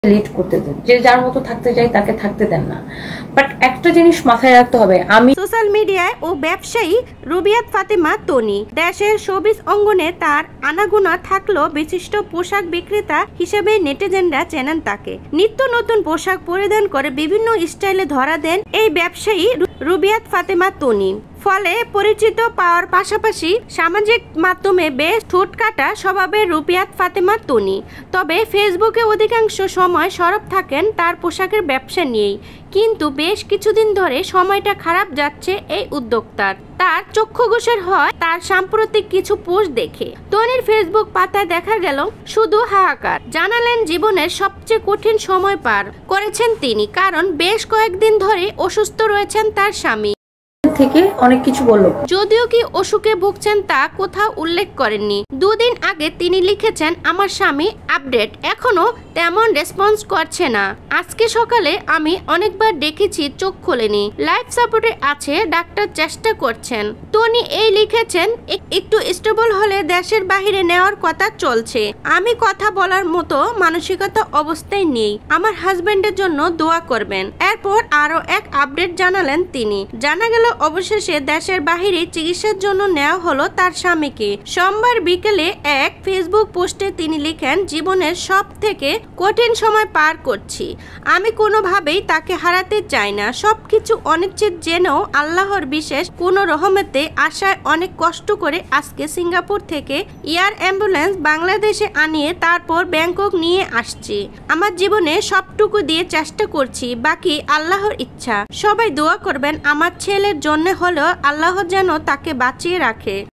Lead করতে দেন, যে যার মতো থাকতে চায় তাকে থাকতে দেন না। বাট একটা জিনিস মাথায় রাখতে হবে, আমি সোশ্যাল মিডিয়ায় ও ব্যবসায়ী রুবিয়াত ফাতেমা তনি দেশের শোবিজ অঙ্গনে তার আনাগোনা থাকলেও বিশিষ্ট পোশাক বিক্রেতা হিসেবে নেটিজেনরা চেনেন তাকে। নিত্য নতুন পোশাক পরিধান করে বিভিন্ন স্টাইলে ধরা দেন এই ব্যবসায়ী রুবিয়াত ফাতেমা তনি। ফলে পরিচিত পাওয়ার পাশাপাশি সামাজিক মাধ্যমে বেশ ঠোঁটকাটা স্বভাবের রুবিয়াত ফাতেমা তনি। তবে ফেসবুকে অধিকাংশ সময় সরব থাকেন তার পোশাকের ব্যবসা নিয়েই। কিন্তু বেশ কিছুদিন ধরে সময়টা খারাপ যাচ্ছে এই উদ্যোক্তার। তার চক্ষুগোচর হয় তার সাম্প্রতিক কিছু পোস্ট দেখে। তনির ফেসবুক পাতায় দেখা গেল শুধু হাহাকার। জানালেন জীবনের সবচেয়ে কঠিন সময় পার করেছেন তিনি, কারণ বেশ কয়েকদিন ধরে অসুস্থ রয়েছেন তার স্বামী। থেকে অনেক কিছু বলল, যদিও কি অসুখে ভুগছেন তা কোথাও উল্লেখ করেননি। দুদিন আগে তিনি লিখেছেন, আমার স্বামী আপডেট, এখনো তেমন রেসপন্স করছে না। আজকে সকালে আমি অনেকবার দেখেছি, চোখ খোলেনি, লাইফ সাপোর্টে আছে, ডাক্তার চেষ্টা করছেন। তনি এই লিখেছেন, একটু স্টেবল হলে দেশের বাহিরে নেওয়ার কথা চলছে। আমি কথা বলার মতো মানসিকতা অবস্থায় নেই, আমার হাজবেন্ডের জন্য দোয়া করবেন। এরপর আরো এক আপডেট জানালেন তিনি। জানা গেল অবশেষে দেশের বাহিরে চিকিৎসার জন্য নেওয়া হলো তার স্বামীকে। সোমবার বিকেলে এক ফেসবুক পোস্টে তিনি লিখেন, জীবনের সব থেকে কঠিন সময় পার করছি, আমি কোনোভাবেই তাকে হারাতে চাই না। সবকিছু অনিশ্চিত জেনেও আল্লাহর বিশেষ কোন রহমতে আশায় অনেক কষ্ট করে আজকে সিঙ্গাপুর থেকে এয়ার অ্যাম্বুলেন্স বাংলাদেশে আনিয়ে তারপর ব্যাংকক নিয়ে আসছি। আমার জীবনে সবটুকু দিয়ে চেষ্টা করছি, বাকি আল্লাহর ইচ্ছা। সবাই দোয়া করবেন আমার ছেলের জন্য হলেও আল্লাহ যেন তাকে বাঁচিয়ে রাখে।